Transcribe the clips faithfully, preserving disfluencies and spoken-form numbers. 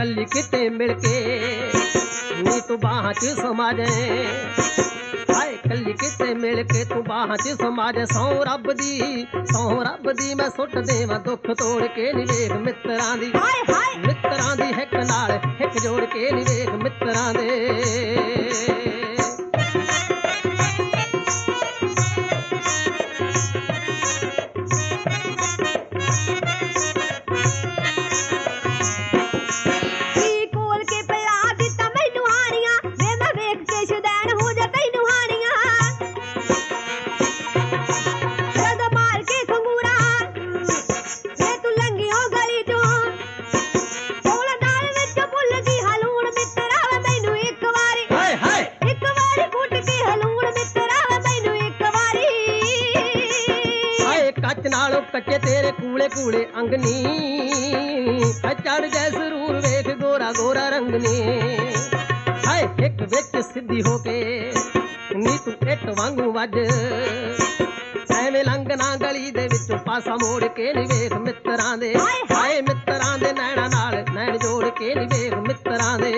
कली किते मिल के नी तू बाहां च समा जाए हाय कली किते मिल के तू बाहां च समा जाए सौ रब दी सौ रब दी मैं सुट देवां दुख तोड़ के नी वेख मित्रां दी मित्रां दी हिक नाल हिक जोड़ के नी वेख मित्रां दे कच्चे तेरे कूले कूले अंगनी चढ़ जाए जरूर वेख गोरा गोरा रंगनी हाय एक विच सिद्धि होके नी तू इट वांगू वज एवें लंघना गली दे विचों पासा मोड़ के नी वेख मित्रां दे हाय मित्रां दे नैना नाल नैन जोड़ के नी वेख मित्रां दे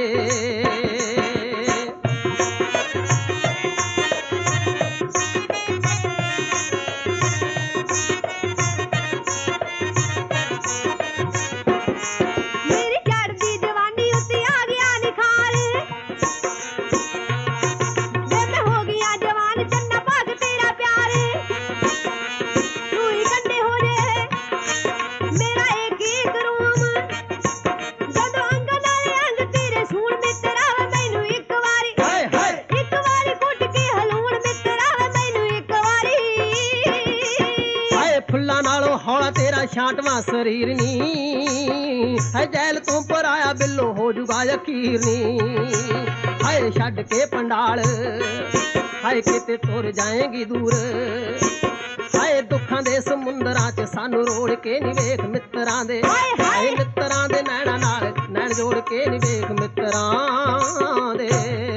हौला तेरा छांटवा शरीर नी है जैल तू पर आया बिल्लो हो जुगा यकीर नी हाय छड़ के पंडाल हाय किते तुर जाएगी दूर हाय दुखां दे समुंदरां च सानू रोड़ के नी वेख मित्रां दे हाय मित्रां दे नैना नाल नैन जोड़ के नी वेख मित्रां दे